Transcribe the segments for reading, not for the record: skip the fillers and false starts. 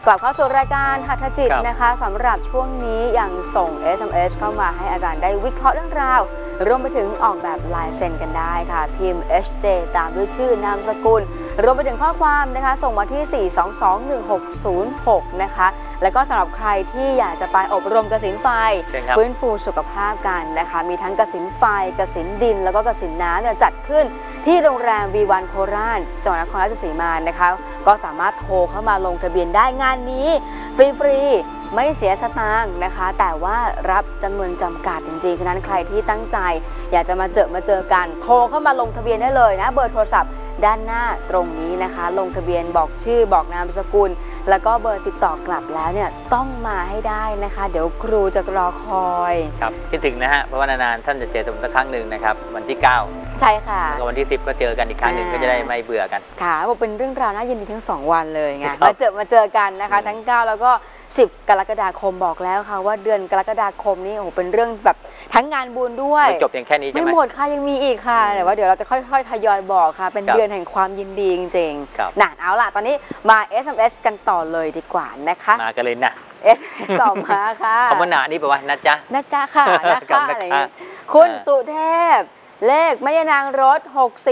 กลับเข้าสู่รายการหัตถจิตนะคะสำหรับช่วงนี้ยังส่ง SMS เข้ามาให้อาจารย์ได้วิเคราะห์เรื่องราวรวมไปถึงออกแบบลายเซ็นกันได้ค่ะพิมพ์ HJ ตามด้วยชื่อนามสกุลรวมไปถึงข้อความนะคะส่งมาที่ 4221606 นะคะแล้วก็สำหรับใครที่อยากจะไปอบรมกสิณไฟฟื้นฟูสุขภาพกันนะคะมีทั้งกสิณไฟกสิณดินแล้วก็กสิณน้ำเนี่ยจัดขึ้นที่โรงแรม V1 โคราชจังหวัดนครราชสีมานะคะก็สามารถโทรเข้ามาลงทะเบียนได้งานนี้ฟรีๆไม่เสียสตางค์นะคะแต่ว่ารับจำนวนจำกัดจริงๆฉะนั้นใครที่ตั้งใจอยากจะมาเจอกันโทรเข้ามาลงทะเบียนได้เลยนะเบอร์โทรศัพท์ด้านหน้าตรงนี้นะคะลงทะเบียนบอกชื่อบอกนามสกุลแล้วก็เบอร์ติดต่อกลับแล้วเนี่ยต้องมาให้ได้นะคะเดี๋ยวครูจะรอคอยครับคิดถึงนะฮะเพราะว่านานๆท่านจะเจอกันสักครั้งหนึ่งนะครับวันที่9 ใช่ค่ะแล้วก็วันที่10ก็เจอกันอีกครั้งหนึ่งก็จะได้ไม่เบื่อกันค่ะบอกเป็นเรื่องราวน่ายินดีทั้ง2วันเลยไงมาเจอกันนะคะทั้ง9แล้วก็10 กรกฎาคมบอกแล้วค่ะว่าเดือนกรกฎาคมนี้โอ้โหเป็นเรื่องแบบทั้งงานบุญด้วยไม่จบอย่างแค่นี้ใช่ไหมไม่หมดค่ะยังมีอีกค่ะแต่ว่าเดี๋ยวเราจะค่อยๆทยอยบอกค่ะเป็นเดือนแห่งความยินดีจริงๆน่ะเอาล่ะตอนนี้มา SMS กันต่อเลยดีกว่านะคะมากันเลยนะ SMS ต่อมาค่ะคำว่าหนานี่แปลว่านะจ๊ะค่ะนะคะอะไรอย่างนี้คุณสุเทพเลขแม่ยานางรถ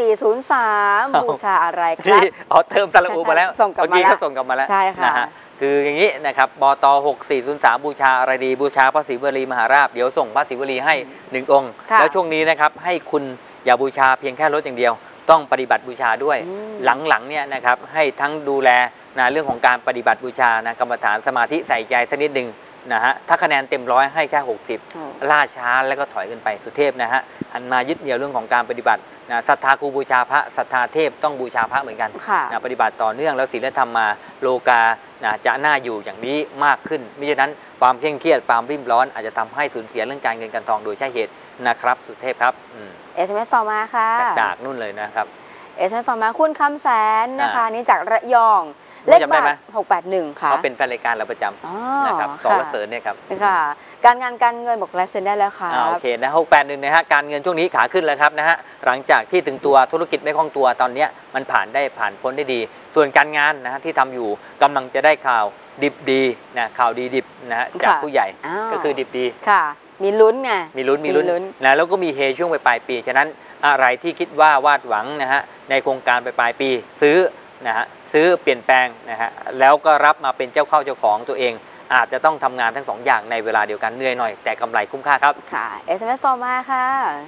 6403บูชาอะไรครับเติมตะลุมาแล้วส่งกลับมาแล้วส่งกลับมาแล้วใช่ค่ะคืออย่างนี้นะครับบต6403บูชาอะไรดีบูชาพระศรีวลีมหาราชเดี๋ยวส่งพระศรีวลีให้1องค์แล้วช่วงนี้นะครับให้คุณอย่าบูชาเพียงแค่รถอย่างเดียวต้องปฏิบัติบูชาด้วยหลังๆเนี่ยนะครับให้ทั้งดูแลนะเรื่องของการปฏิบัติบูชานะกรรมฐานสมาธิใส่ใจสักนิดหนึ่งนะฮะถ้าคะแนนเต็ม100ให้แค่60ล่าช้าแล้วก็ถอยขึ้นไปสุเทพนะฮะหันมายึดเหนี่ยวเรื่องของการปฏิบัตินะศรัทธาครูบูชาพระศรัทธาเทพต้องบูชาพระเหมือนกันนะปฏิบัติต่อเนื่องแล้วศีลธรรมมาโลกานะจะน่าอยู่อย่างนี้มากขึ้นมิฉะนั้นความเคร่งเครียดความริมร้อนอาจจะทำให้สูญเสียเรื่องการเงินการทองโดยใช่เหตุนะครับสุเทพครับ SMS ต่อมาค่ะจากนู่นเลยนะครับ SMS ต่อมาคุณคำแสนนะคะนี่จากระยองเลขบัตร681ค่ะเขาเป็นแฟนรายการเราประจำนะครับสรเสริญเนี่ยครับค่ะการงานการเงินบอกลายเซ็นได้แล้วค่ะโอเคนะ681นะฮะการเงินช่วงนี้ขาขึ้นแล้วครับนะฮะหลังจากที่ถึงตัวธุรกิจไม่คล่องตัวตอนนี้มันผ่านพ้นได้ดีส่วนการงานนะฮะที่ทำอยู่กำลังจะได้ข่าวดิบดีนะข่าวดีดิบนะฮะจากผู้ใหญ่ก็คือดิบดีค่ะมีลุ้นไงมีลุ้นนะแล้วก็มีเฮช่วงปลายปีฉะนั้นอะไรที่คิดว่าวาดหวังนะฮะในโครงการปลายปีซื้อนะฮะซื้อเปลี่ยนแปลงนะฮะแล้วก็รับมาเป็นเจ้าเข้าเจ้าของตัวเองอาจจะต้องทำงานทั้ง2อย่างในเวลาเดียวกันเหนื่อยหน่อยแต่กำไรคุ้มค่าครับค่ะ SMS ต่อมาค่ะ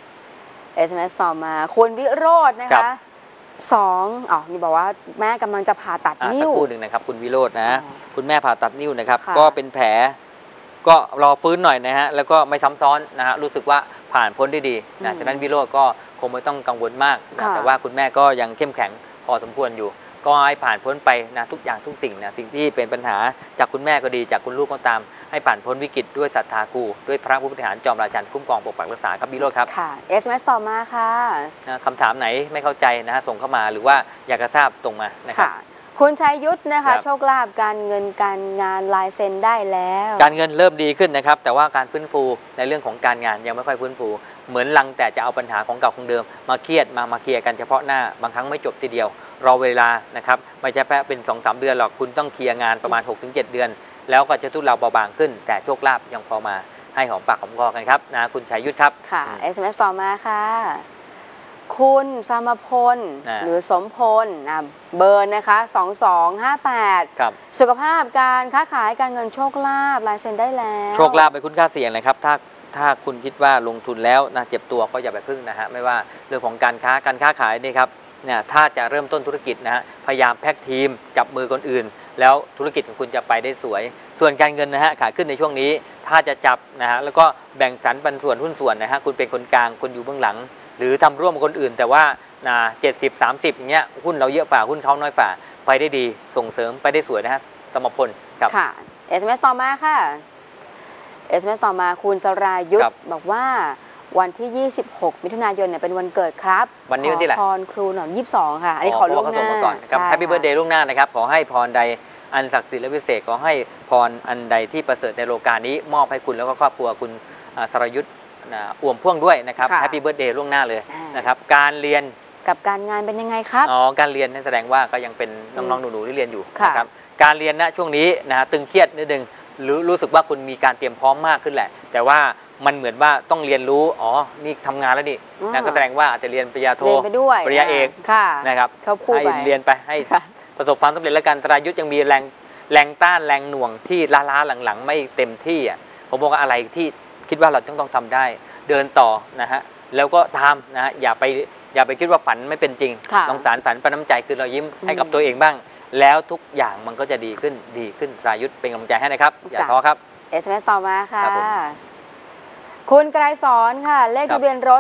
SMS ต่อมาคุณวิโรจน์นะคะนี่บอกว่าแม่กำลังจะผ่าตัดนิ้วสักครู่หนึ่งนะครับคุณวิโรจน์นะคุณแม่ผ่าตัดนิ้วนะครับก็เป็นแผลก็รอฟื้นหน่อยนะฮะแล้วก็ไม่ซ้ำซ้อนนะฮะรู้สึกว่าผ่านพ้นได้ดีนะฉะนั้นวิโรจน์ก็คงไม่ต้องกังวลมากนะแต่ว่าคุณแม่ก็ยังเข้มแข็งพอสมควรอยู่ก็ให้ผ่านพ้นไปนะทุกอย่างทุกสิ่งนะสิ่งที่เป็นปัญหาจากคุณแม่ก็ดีจากคุณลูกก็ตามให้ผ่านพ้นวิกฤตด้วยศรัทธาครูด้วยพระผู้บริหารจอมราชันคุ้มครองปกปักรักษาครับวิโรจน์ครับค่ะ SMS ต่อมาค่ะคำถามไหนไม่เข้าใจนะฮะส่งเข้ามาหรือว่าอยากจะทราบตรงมานะครับคุณชัยยุทธนะคะโชคลาภการเงินการงานลายเซ็นได้แล้วการเงินเริ่มดีขึ้นนะครับแต่ว่าการฟื้นฟูในเรื่องของการงานยังไม่ค่อยฟื้นฟูเหมือนลังแต่จะเอาปัญหาของเก่าของเดิมมาเครียดมาเคลียร์กันเฉพาะหน้าบางครั้งไม่จบทีเดียวรอเวลานะครับไม่ใช่แค่เป็น 2-3 เดือนหรอกคุณต้องเคลียร์งานประมาณ 6-7 เดือนแล้วก็จะทุเลาเบาบางขึ้นแต่โชคลาภยังพอมาให้หอมปากหอมคอกันครับนะคุณชัยยุทธครับค่ะ SMS ต่อมาค่ะคุณสามพลหรือสมพลเบอร์นะคะ2258 ครับสุขภาพการค้าขายการเงินโชคลาภลายเซ็นได้แล้วโชคลาภเป็นคุณค่าเสี่ยงเลยครับถ้าคุณคิดว่าลงทุนแล้วนะเจ็บตัวก็อย่าไปพึ่งนะฮะไม่ว่าเรื่องของการค้าขายนี่ครับเนี่ยถ้าจะเริ่มต้นธุรกิจนะฮะพยายามแพ็กทีมจับมือคนอื่นแล้วธุรกิจของคุณจะไปได้สวยส่วนการเงินนะฮะขาขึ้นในช่วงนี้ถ้าจะจับนะฮะแล้วก็แบ่งสรรปันส่วนหุ้นส่วนนะฮะคุณเป็นคนกลางคนอยู่เบื้องหลังหรือทำร่วมกับคนอื่นแต่ว่า70-30อย่างเงี้ยหุ้นเราเยอะฝ่าหุ้นเขาน้อยฝ่าไปได้ดีส่งเสริมไปได้สวยนะฮะสมพลครับค่ะ SMS ต่อมาค่ะ SMS ต่อมาคุณสรายุทธบอกว่าวันที่26มิถุนายนเนี่ยเป็นวันเกิดครับวันนี้วันที่ไหนพรครูหน่อย22ค่ะอันนี้ขอล่วงหน้าก่อนครับแฮปปี้เบิร์ธเดย์ล่วงหน้านะครับขอให้พรใดอันศักดิ์สิทธิ์และวิเศษขอให้พรอันใดที่ประเสริฐในโลกานี้มอบให้คุณแล้วก็ครอบครัวคุณสรายุทธอ่วมพ่วงด้วยนะครับแฮปปี้เบิร์ธเดย์ล่วงหน้าเลยนะครับการเรียนกับการงานเป็นยังไงครับการเรียนนั่นแสดงว่าก็ยังเป็นน้องๆหนูๆที่เรียนอยู่นะครับการเรียนณช่วงนี้นะตึงเครียดนิดนึงรู้สึกว่าคุณมีการเตรียมพร้อมมากขึ้นแหละแต่ว่ามันเหมือนว่าต้องเรียนรู้อ๋อนี่ทำงานแล้วนี่นะก็แสดงว่าอาจจะเรียนปริญญาโทเรียนไปด้วยปริญญาเอกค่ะนะครับเขาพูดให้ไปเรียนไปให้ประสบความสำเร็จแล้วกันสรายุทธยังมีแรงต้านแรงหน่วงที่ล้าหลังๆไม่เต็มที่อ่ะผมบอกว่าอะไรที่คิดว่าเราต้องทำได้เดินต่อนะฮะแล้วก็ทำนะฮะอย่าไปคิดว่าฝันไม่เป็นจริงค่ะลองสารฝันประน้ำใจคือเรายิ้มให้กับตัวเองบ้าง แล้วทุกอย่างมันก็จะดีขึ้นสรายุทธเป็นกำลังใจให้นะครับอย่าท้อครับ SMS ต่อมาค่ะครับผมคุณไกรสอนค่ะ เลขครับทะเบียนรถ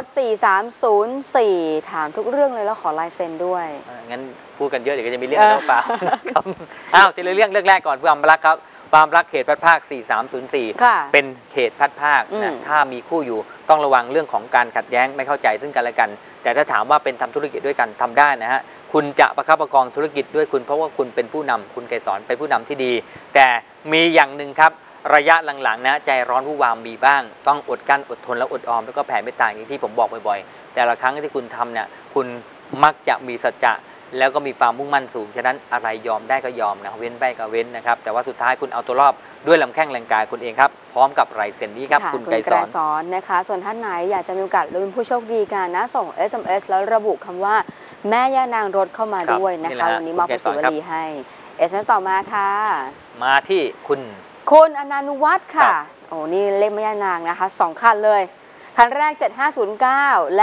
4304 ถามทุกเรื่องเลยแล้วขอลายเซ็นด้วยงั้นพูดกันเยอะเดี๋ยวก็จะมีเรื่องกันหรือเปล่าครับอ้าวทีละเรื่องแรกก่อนความรักครับความรักเขตพัดภาค 4304 ค่ะเป็นเขตพัดภาคนะถ้ามีคู่อยู่ต้องระวังเรื่องของการขัดแย้งไม่เข้าใจซึ่งกันและกัน แต่ถ้าถามว่าเป็นทำธุรกิจด้วยกันทำได้นะฮะคุณจะประคับประคองธุรกิจด้วยคุณเพราะว่าคุณเป็นผู้นำคุณไกรสอนเป็นผู้นำที่ดี แต่มีอย่างหนึ่งครับระยะหลังๆนะใจร้อนผู้วามมีบ้างต้องอดกั้นอดทนและอดออมแล้วก็แผ่เมตตาอย่างที่ผมบอกบ่อยๆแต่ละครั้งที่คุณทำเนี่ยคุณมักจะมีสัจจะแล้วก็มีความมุ่งมั่นสูงฉะนั้นอะไรยอมได้ก็ยอมนะเว้นได้ก็เว้นนะครับแต่ว่าสุดท้ายคุณเอาตัวรอดด้วยลำแข้งแรงกายคุณเองครับพร้อมกับลายเซ็นนี้ครับค่ะคุณไกรสอนสอนนะคะ ส่วนท่านไหนอยากจะมีโอกาสลุ้นผู้โชคดีกันนะส่ง SMS แล้วระบุคำว่าแม่ย่านางรถเข้ามาครับด้วยนะนี่แหคะละฮะวันนี้มอบคุณไกรผู้สสุอนวครับรีให้ SMS ต่อมาค่ะมาที่คุณคุณอนันต์วัฒน์ครัค่ะบโอ้นี่เลขแม่ย่านางนะคะ2คันเลย คันแรก 7509 และ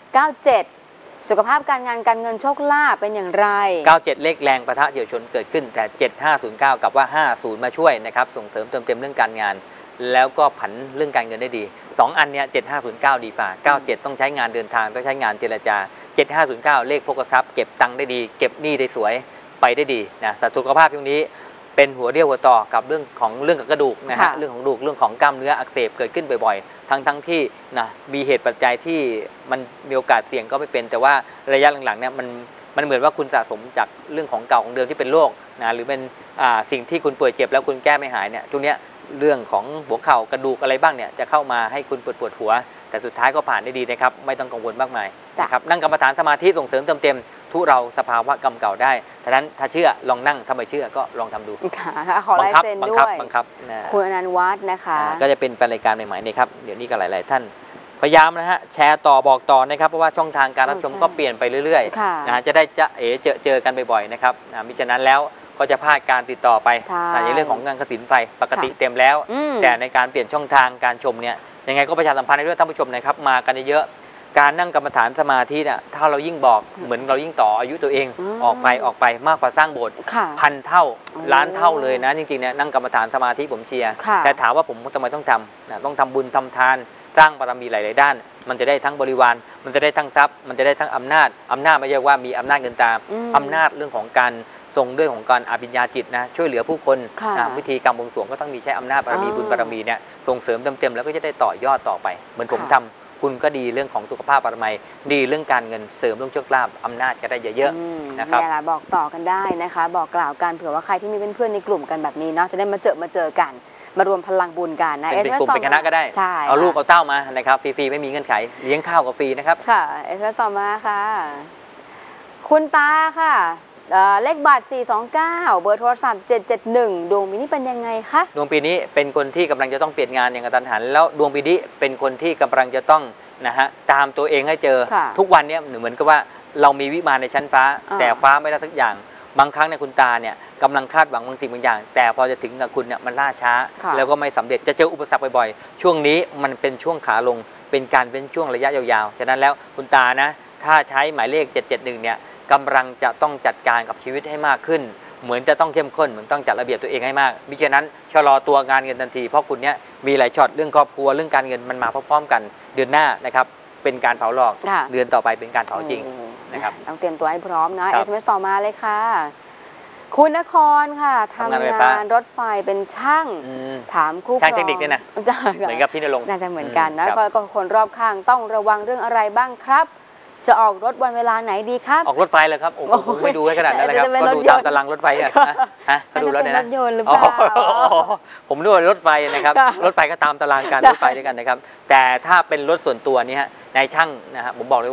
97 สุขภาพการงานการเงินโชคลาภเป็นอย่างไร 97 เลขแรงประทะเฉียวชนเกิดขึ้นแต่ 7509 กับว่า 50 มาช่วยนะครับส่งเสริมเติมเต็มเรื่องการงาน แล้วก็ผันเรื่องการเงินได้ดี2อันเนี้ย7509 ดีกว่า97 ต้องใช้งานเดินทางต้องใช้งานเจรจา 7509 เลขโภคทรัพย์เก็บตังค์ได้ดีเก็บหนี้ได้สวยไปได้ดีนะแต่สุขภาพช่วงนี้เป็นหัวเรี่ยวหัวต่อกับเรื่องกับกระดูกนะฮะค่ะเรื่องของกระดูกเรื่องของกล้ามเนื้ออักเสบเกิดขึ้นบ่อยๆทั้งที่นะมีเหตุปัจจัยที่มันมีโอกาสเสี่ยงก็ไม่เป็นแต่ว่าระยะหลังๆเนี่ยมันเหมือนว่าคุณสะสมจากเรื่องของเก่าของเดิมที่เป็นโรคนะหรือเป็นสิ่งที่คุณป่วยเจ็บแล้วคุณแก้ไม่หายเนี่ยตรงเนี้ยเรื่องของหัวเข่ากระดูกอะไรบ้างเนี่ยจะเข้ามาให้คุณปวดหัว แต่สุดท้ายก็ผ่านได้ดีนะครับไม่ต้องกังวลมากมายนะครับนั่งกรรมฐานสมาธิส่งเสริมเติมเต็มทุเราสภาวะกรรมเก่าได้ฉะนั้นถ้าเชื่อลองนั่งถ้าไม่เชื่อก็ลองทำดูค่ะขอลายเซ็นด้วยบังคับนะคุณอนันต์วัฒน์นะคะก็จะเป็นรายการใหม่ๆนี่ครับเดี๋ยวนี้ก็หลายๆท่านพยายามนะฮะแชร์ต่อบอกต่อนะครับเพราะว่าช่องทางการรับชมก็เปลี่ยนไปเรื่อยค่ะๆนะจะได้เจอกันบ่อยๆนะครับมิฉะนั้นแล้วก็จะพลาดการติดต่อไปใช่ในเรื่องของงานกสินไฟปกติเต็มแล้ว แต่ในการเปลี่ยนช่องทางการชมเนี่ยยังไงก็ประชาสัมพันธ์ให้ด้วยท่านผู้ชมนะครับมากันเยอะๆการนั่งกรรมฐานสมาธิเนี่ยถ้าเรายิ่งบอกเหมือนเรายิ่งต่ออายุตัวเองออกไปมากกว่าสร้างโบสถ์ค่ะพันเท่าล้านเท่าเลยนะจริงๆเนี่ยนั่งกรรมฐานสมาธิผมเชียร์ค่ะแต่ถามว่าผมทำไมต้องทำนะต้องทำบุญทำทานสร้างบารมีหลายๆด้าน มันจะได้ทั้งบริวารมันจะได้ทั้งทรัพย์มันจะได้ทั้งอำนาจไม่ใช่ว่ามีอำนาจเงินตาม อำนาจเรื่องของการทรงด้วยของการอภิญญาจิตนะช่วยเหลือผู้คนค่ะวิธีการบวงสรวงก็ต้องมีใช้อำนาจบารมีบุญบารมีเนี่ยส่งเสริมเต็มๆแล้วก็จะได้ต่อยอดต่อไป เหมือนผมทำคุณก็ดีเรื่องของสุขภาพบารมีดีเรื่องการเงินเสริมเรื่องโชคลาภอำนาจก็ได้เยอะๆนะครับนี่แหละบอกต่อกันได้นะคะ บอกกล่าวกันเผื่อว่าใครที่มีเพื่อนๆในกลุ่มกันแบบนี้เนาะจะได้มาเจอกัน มารวมพลังบุญกันนะเป็นกลุ่มเป็นคณะก็ได้ใช่เอาลูกเอาเต้ามานะครับฟรีๆไม่มีเงื่อนไขเลี้ยงข้าวกับฟรีนะครับค่ะเอสต่อมาค่ะ คุณตาค่ะเลขบัตร 429 เบอร์โทรศัพท์ 771 ดวงปีนี้เป็นยังไงคะดวงปีนี้เป็นคนที่กำลังจะต้องเปลี่ยนงานอย่างกระทันหันแล้วดวงปีนี้เป็นคนที่กำลังจะต้องนะฮะตามตัวเองให้เจอค่ะทุกวันเนี้ยเหมือนกับว่าเรามีวิมานในชั้นฟ้า แต่ฟ้าไม่ได้ทุกอย่างบางครั้งเนี่ยคุณตาเนี่ยกำลังคาดหวังบางสิ่งบางอย่าง แต่พอจะถึงกับคุณเนี่ยมันล่าช้าค่ะแล้วก็ไม่สำเร็จจะเจออุปสรรคบ่อยๆช่วงนี้มันเป็นช่วงขาลงเป็นการเป็นช่วงระยะยาวๆฉะนั้นแล้วคุณตานะถ้าใช้หมายเลข 771 เนี่ยกำลังจะต้องจัดการกับชีวิตให้มากขึ้น เหมือนจะต้องเข้มข้นเหมือนต้องจัดระเบียบตัวเองให้มากมิฉะนั้นชะลอตัวงานเงินทันทีเพราะคุณเนี่ยมีหลายช็อตเรื่องครอบครัวเรื่องการเงินมันมาพร้อมๆกันเดือนหน้านะครับเป็นการเผาหลอกค่ะเดือนต่อไปเป็นการเผาจริง นะครับต้องเตรียมตัวให้พร้อมนะครับ SMS ต่อมาเลยค่ะ คุณนครค่ะทำทำงานไฟฟ้างานรถไฟเป็นช่าง ถามคู่ครองช่างเทคนิคเนี่ยนะ เหมือนกับพี่ณรงค์น่าจะเหมือนกันนะครับก็คนรอบข้างต้องระวังเรื่องอะไรบ้างครับ จะออกรถวันเวลาไหนดีครับออกรถไฟเลยครับโอ้โหผมไม่ดูให้ขนาดนั้นเลยครับจะเป็นก็รถดูยตามนต์ตารางรถไฟอะฮะก็ดูแล้วเนี่ยรนะถยนต์หรือเปอ๋ล่าอผมนึกว่ารถไฟนะครับค่ะรถไฟก็ตามตารางการใช่รถไฟด้วยกันนะครับ แต่ถ้าเป็นรถส่วนตัวนี่ฮะนายช่างนะฮะผมบอกเลยว่า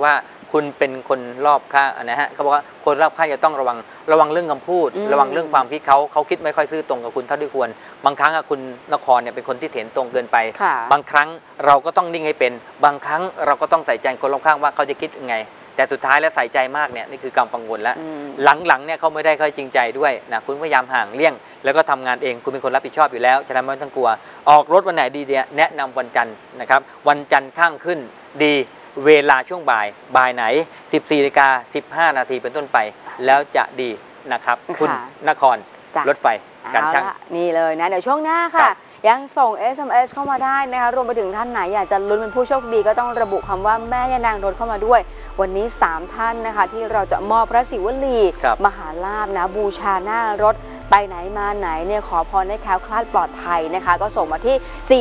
คุณเป็นคนรอบข้างนะฮะเขาบอกว่าคนรอบข้างจะต้องระวังเรื่องคำพูดระวังเรื่องความคิดเขาคิดไม่ค่อยซื่อตรงกับคุณเท่าที่ควรบางครั้งคุณนครเนี่ยเป็นคนที่เถนตรงเกินไปบางครั้งเราก็ต้องนิ่งให้เป็นบางครั้งเราก็ต้องใส่ใจคนรอบข้างว่าเขาจะคิดยังไงแต่สุดท้ายแล้วใส่ใจมากเนี่ยนี่คือความกังวลแล้วหลังๆเนี่ยเขาไม่ได้ค่อยจริงใจด้วยนะคุณพยายามห่างเลี่ยงแล้วก็ทำงานเองคุณเป็นคนรับผิดชอบอยู่แล้วฉะนั้นไม่ต้องกลัวออกรถวันไหนดีเนี่ยแนะนำวันจันทร์นะครับวันจันทร์ข้างขึ้นดีเวลาช่วงบ่ายไหน 14:15 นาทีเป็นต้นไปแล้วจะดีนะครับคุณนครรถไฟการช่างนี่เลยนะเดี๋ยวช่วงหน้าค่ะยังส่ง SMS เข้ามาได้นะคะรวมไปถึงท่านไหนอยากจะลุ้นเป็นผู้โชคดีก็ต้องระบุคำว่าแม่ย่านางรถเข้ามาด้วยวันนี้3ท่านนะคะที่เราจะมอบพระศิวลีมหาลาภนะบูชาหน้ารถไปไหนมาไหนเนี่ยขอพรให้แคล้วคลาดปลอดภัยนะคะก็ส่งมาที่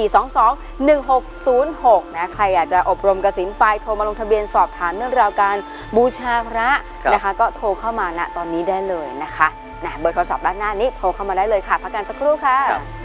422-1606 นะใครอยากจะอบรมกสิณไฟโทรมาลงทะเบียนสอบถามเรื่องราวการบูชาพระนะคะก็โทรเข้ามาณตอนนี้ได้เลยนะคะเบอร์โทรศัพท์ด้านหน้านี้โทรเข้ามาได้เลยค่ะพักกันสักครู่ค่ะ